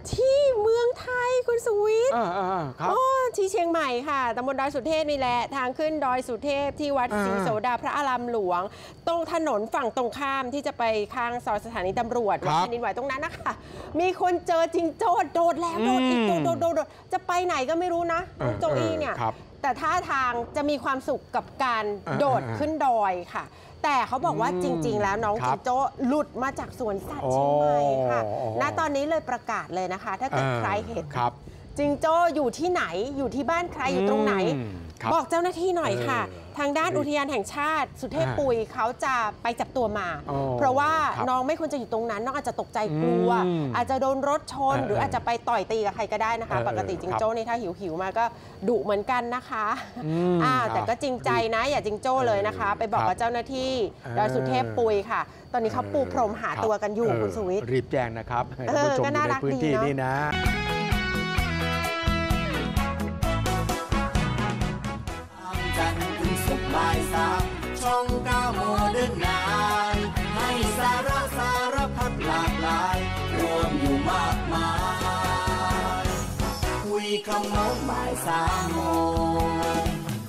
ที่เมืองไทยคุณสุวิทย์ครับที่เชียงใหม่ค่ะตำบลดอยสุเทพนี่แหละทางขึ้นดอยสุเทพที่วัดศรีโสดาพระอารามหลวงตรงถนนฝั่งตรงข้ามที่จะไปข้างซอยสถานีตำรวจวัดแผ่นดินไหวตรงนั้นนะคะมีคนเจอจิงโจ้โดดแล้วโดดอีกโดดจะไปไหนก็ไม่รู้นะโจอี้เนี่ยแต่ท่าทางจะมีความสุขกับการโดดขึ้นดอยค่ะแต่เขาบอกว่าจริงๆแล้วน้องจิงโจ้หลุดมาจากสวนสัตว์เชียงใหม่ค่ะณตอนนี้เลยประกาศเลยนะคะถ้าเกิดใครเห็นจิงโจ้อยู่ที่ไหนอยู่ที่บ้านใครอยู่ตรงไหนบอกเจ้าหน้าที่หน่อยค่ะทางด้านอุทยานแห่งชาติสุเทพปุยเขาจะไปจับตัวมาเพราะว่าน้องไม่ควรจะอยู่ตรงนั้นน้องอาจจะตกใจกลัวอาจจะโดนรถชนหรืออาจจะไปต่อยตีกับใครก็ได้นะคะปกติจิงโจ้นี่ถ้าหิวมาก็ดุเหมือนกันนะคะแต่ก็จริงใจนะอย่าจิงโจ้เลยนะคะไปบอกกับเจ้าหน้าที่ดอยสุเทพปุยค่ะตอนนี้เขาปูพรมหาตัวกันอยู่คุณสุวิทย์รีบแจ้งนะครับก็น่ารักดีเนาะช่อง9 โมเดิร์นไนน์ให้สาระพัดหลากหลายรวมอยู่มากมายคุยคำโน้นบ่าย3 โมง